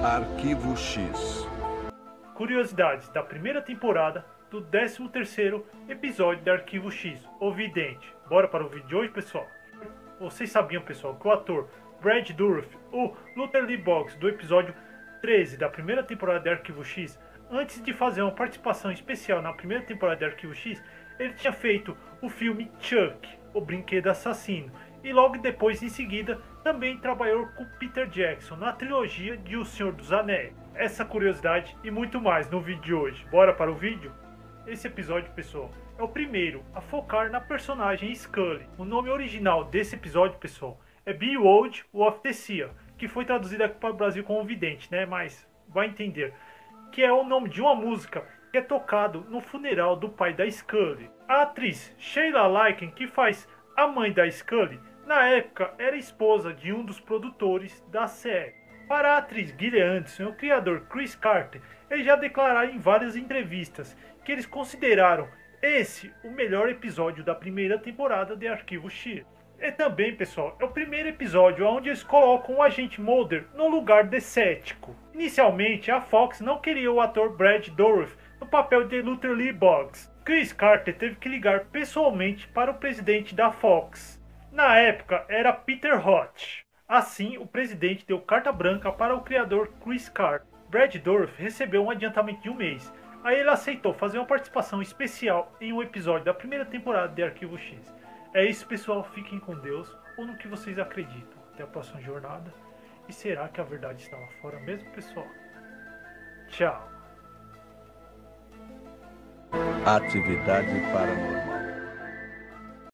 Arquivo X. Curiosidades da primeira temporada do 13º episódio de Arquivo X, O Vidente. Bora para o vídeo de hoje, pessoal? Vocês sabiam, pessoal, que o ator Brad Dourif, o Luther Lee Boggs do episódio 13 da primeira temporada de Arquivo X, antes de fazer uma participação especial na primeira temporada de Arquivo X, ele tinha feito o filme Chuck, o Brinquedo Assassino, e logo depois, em seguida, também trabalhou com Peter Jackson na trilogia de O Senhor dos Anéis. Essa curiosidade e muito mais no vídeo de hoje. Bora para o vídeo? Esse episódio, pessoal, é o primeiro a focar na personagem Scully. O nome original desse episódio, pessoal, é Behold of the Sea, que foi traduzido aqui para o Brasil como Vidente, né? Mas vai entender. Que é o nome de uma música que é tocado no funeral do pai da Scully. A atriz Sheila Lyken, que faz a mãe da Scully, na época era esposa de um dos produtores da série. Para a atriz Gillian Anderson e o criador Chris Carter, eles já declararam em várias entrevistas que eles consideraram esse o melhor episódio da primeira temporada de Arquivo X. E também, pessoal, é o primeiro episódio onde eles colocam o agente Mulder no lugar de cético. Inicialmente, a Fox não queria o ator Brad Dourif no papel de Luther Lee Boggs. Chris Carter teve que ligar pessoalmente para o presidente da Fox. Na época, era Peter Holt. Assim, o presidente deu carta branca para o criador Chris Carter. Brad Dourif recebeu um adiantamento de um mês. Aí ele aceitou fazer uma participação especial em um episódio da primeira temporada de Arquivo X. É isso, pessoal. Fiquem com Deus ou no que vocês acreditam. Até a próxima jornada. E será que a verdade está lá fora mesmo, pessoal? Tchau. Atividade paranormal.